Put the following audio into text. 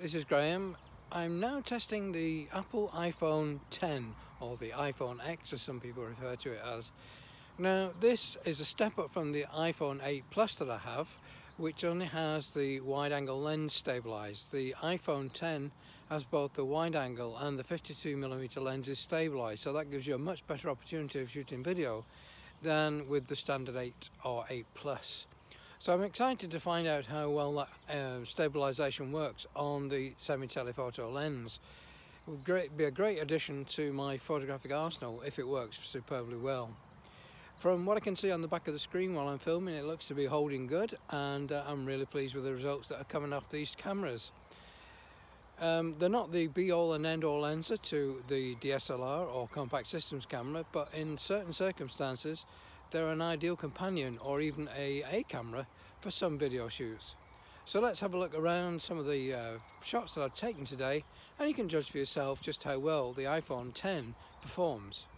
this is Graham. I'm now testing the Apple iPhone 10, or the iPhone X as some people refer to it as. Now this is a step up from the iPhone 8 Plus that I have, which only has the wide angle lens stabilised. The iPhone 10 has both the wide angle and the 52mm lenses stabilised, so that gives you a much better opportunity of shooting video than with the standard 8 or 8 Plus. So I'm excited to find out how well that stabilisation works on the semi-telephoto lens. It would be a great addition to my photographic arsenal if it works superbly well. From what I can see on the back of the screen while I'm filming, it looks to be holding good, and I'm really pleased with the results that are coming off these cameras. They're not the be-all and end-all answer to the DSLR or compact systems camera, but in certain circumstances they're an ideal companion or even a camera for some video shoots. So let's have a look around some of the shots that I've taken today, and you can judge for yourself just how well the iPhone 10 performs.